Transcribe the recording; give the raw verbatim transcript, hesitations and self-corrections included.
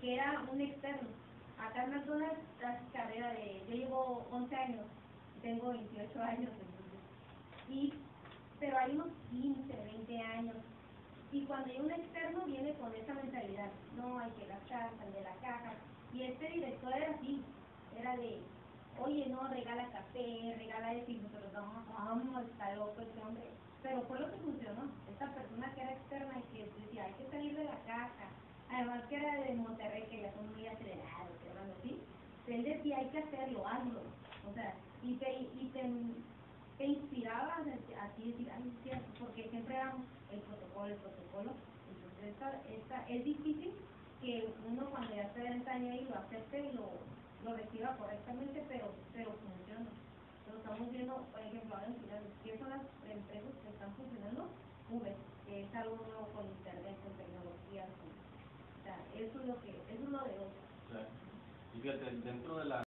que era un externo. Acá en McDonald's hace carrera de, yo llevo once años, tengo veintiocho años, entonces, y, pero hay unos quince, veinte años, y cuando hay un externo viene con esa mentalidad, no hay que gastar, sal de la caja, y este director era así, era de, oye, no, regala café, regala eso, y nosotros, no, vamos, está loco este hombre, pero fue lo que funcionó, esta persona que era externa y que decía, hay que salir de la caja, además que era de Monterrey, que ya son muy acelerados, que hablan así, él decía, hay que hacerlo, hazlo, o sea, y te, y te, te inspiraba a ti decir, ay, es cierto, porque siempre éramos el protocolo, el protocolo, entonces esta, esta, es difícil que uno cuando ya se entaña y lo acepte y lo, lo reciba correctamente, pero, pero funciona. Lo estamos viendo, por ejemplo, ahora en Ciudad, ¿qué son las empresas que están funcionando? Uber, que es algo nuevo con internet, con tecnología, con, o sea, eso es lo que, eso es lo de hoy. Claro. Y fíjate, dentro de la